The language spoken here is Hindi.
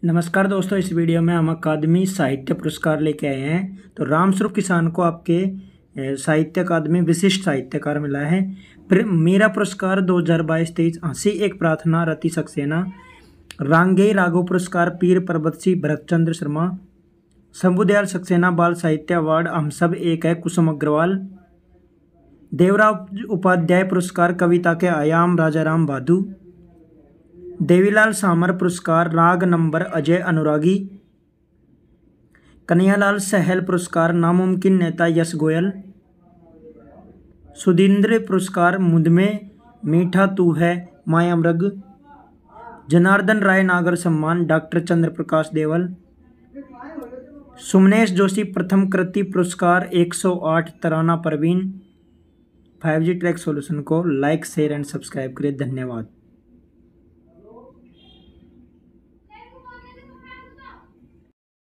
नमस्कार दोस्तों, इस वीडियो में हम अकादमी साहित्य पुरस्कार लेके आए हैं। तो रामस्वरूप किसान को आपके साहित्य अकादमी विशिष्ट साहित्यकार मिला है। मेरा पुरस्कार 2022-23 हंसी एक प्रार्थना रति सक्सेना। रांगेय राघव पुरस्कार पीर पर्वत सिंह भरतचंद्र शर्मा। शंभुदयाल सक्सेना बाल साहित्य अवार्ड हम सब एक है कुसुम अग्रवाल। देवराव उपाध्याय पुरस्कार कविता के आयाम राजाराम भादु। देवीलाल सामर पुरस्कार राग नंबर अजय अनुरागी। कन्हैयालाल सहल पुरस्कार नामुमकिन नेता यश गोयल। सुधींद्र पुरस्कार मुझमें मीठा तू है माया मृग। जनार्दन राय नागर सम्मान डॉक्टर चंद्र प्रकाश देवल। सुमनेश जोशी प्रथम कृति पुरस्कार 108 Tarana Parveen. 5G track solution को लाइक शेयर एंड सब्सक्राइब करें। धन्यवाद।